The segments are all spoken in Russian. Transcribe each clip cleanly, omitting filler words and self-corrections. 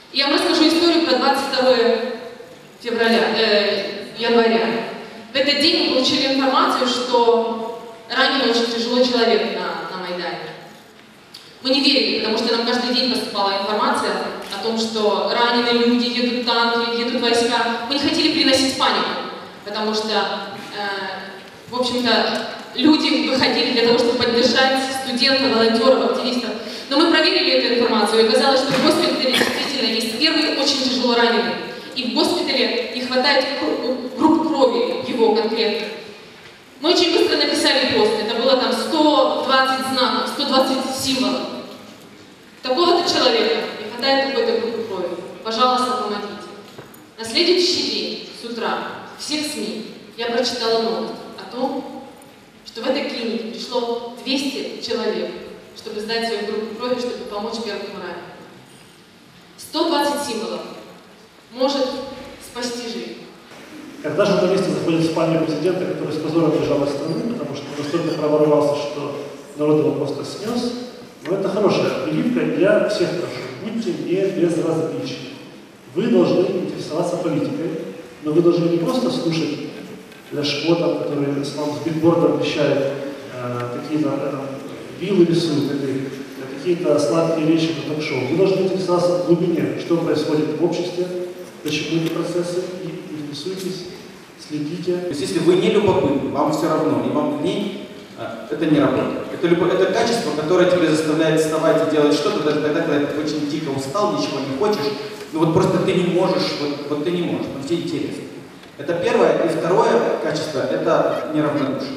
Я вам расскажу историю про 22 января. В этот день мы получили информацию, что ранен очень тяжело человек на Майдане. Мы не верили, потому что нам каждый день поступала информация о том, что раненые люди, едут танки, едут войска. Мы не хотели приносить панику, потому что, в общем-то, люди выходили для того, чтобы поддержать студентов, волонтеров, активистов. Но мы проверили эту информацию, и оказалось, что в госпитале действительно есть первый очень тяжело раненый. И в госпитале не хватает групп крови, его конкретно. Мы очень быстро написали пост, это было там 120 знаков, 120 символов. Такого-то человека не хватает какой-то группы крови. Пожалуйста, помогите. На следующий день, с утра, в всех СМИ я прочитала новость о том, что в этой клинике пришло 200 человек, чтобы сдать свою группу крови, чтобы помочь первому раненому. 120 символов может спасти жизнь. Когда журналисты заходят в спальню президента, который с позором бежал из страны, потому что настолько проворовался, что народ его просто снес, но это хорошая прививка, я всех прошу, будьте не безразличны. Вы должны интересоваться политикой, но вы должны не просто слушать ляшкотов, которые с вам с бигбордом вещают, какие-то виллы рисуют, или какие-то сладкие речи на ток-шоу. Вы должны интересоваться в глубине, что происходит в обществе, почему эти процессы, и интересуйтесь, следите. То есть если вы не любопытны, вам все равно, и вам лень, это не работает. Это качество, которое тебя заставляет вставать и делать что-то, даже тогда, когда ты очень дико устал, ничего не хочешь, но вот просто ты не можешь, вот ты не можешь, но тебе интересно. Это первое. И второе качество – это неравнодушие.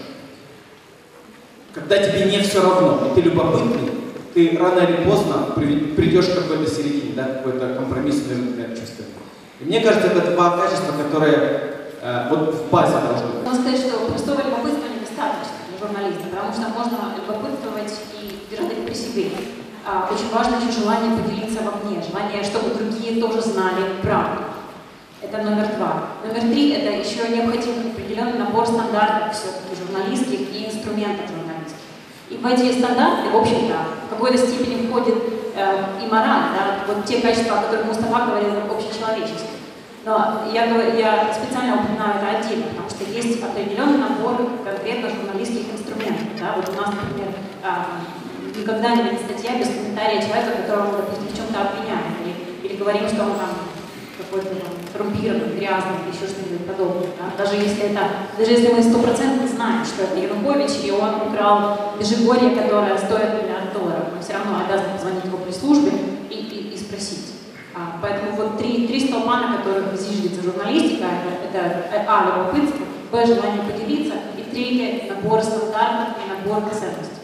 Когда тебе не все равно, и ты любопытный, ты рано или поздно придешь к какой-то середине, да, какой-то компромисс между двумя чувствами. И мне кажется, это два качества, которые вот в базе должны быть. Можно сказать, что простого любопытства недостаточно для журналиста, потому что можно любопытствовать и держать при себе. Очень важно еще желание поделиться вовне, желание, чтобы другие тоже знали правду. Это номер два. Номер три – это еще необходим определенный набор стандартов все-таки журналистских и инструментов журналистских. И в эти стандарты, в общем-то, в какой-то степени входит и мораль, да, вот те качества, о которых Мустафа говорил, общечеловеческие. Но я специально упоминаю это отдельно, потому что есть определенный набор конкретно журналистских инструментов. Да? Вот у нас, например, никогда не будет статья без комментария человека, которого мы, допустим, в чем-то обвиняем, или говорим, что он там какой-то коррумпированный, грязный, или еще что-нибудь подобное. Да? Даже если мы 100% знаем, что это Янукович, и он украл Межигорье, которое стоит $1 миллиард, мы все равно обязаны позвонить его пресс-службе и спросить. Поэтому вот три столпа, на которых зиждется журналистика, это А, любопытство, Б, желание поделиться, и третье, набор стандартов и набор ценностей.